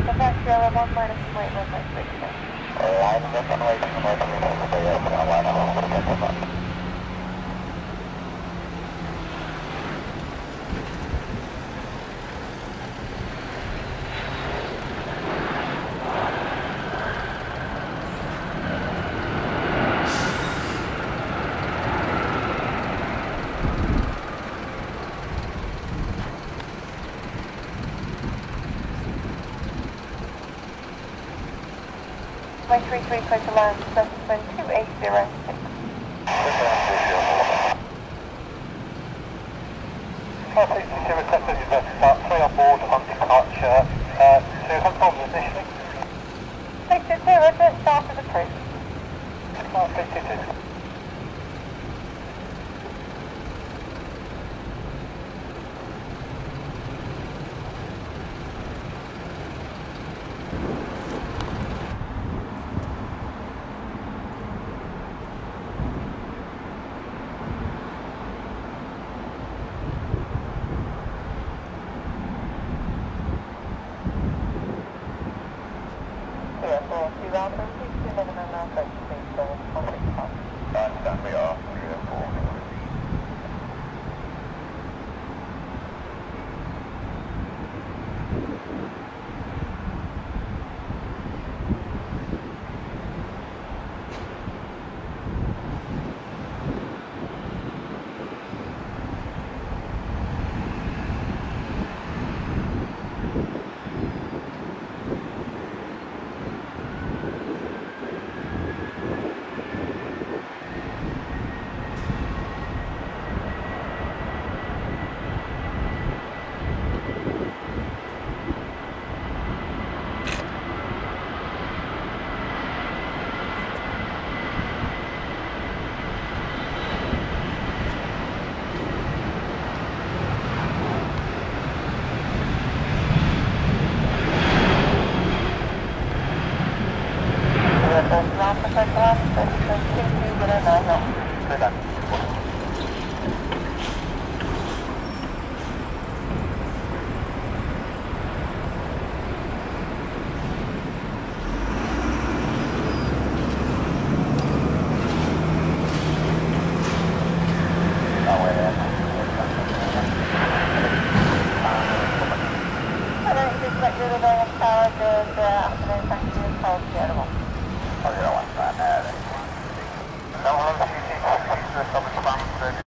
Sierra 1 minus weight runway 36. Line left runway 2 stay open on line up. 33 close to land, subsequent 2806. Car 62 requested you to start 3 on board on departure. So you have problems initially? 62, roger, start as approved. Car 62. I understand we are 304. Good.